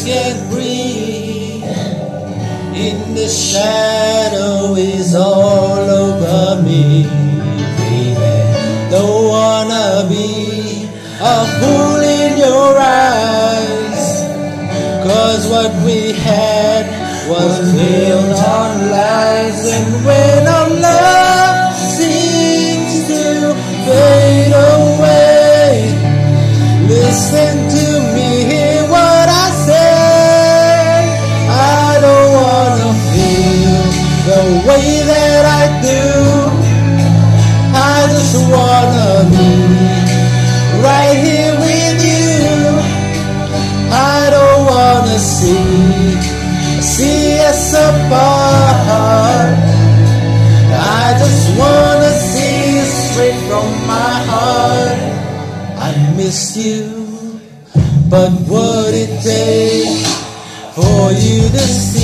can't breathe, in the shadow is all over me, baby. Don't wanna be a fool in your eyes, 'cause what we had was built on lies. And when our love seems to fade away, listen to me, hear what I say. I don't wanna feel the way that I do. I just wanna be right here with you. I don't wanna see us apart. I just wanna see straight from my heart. I miss you, but what it takes for you to see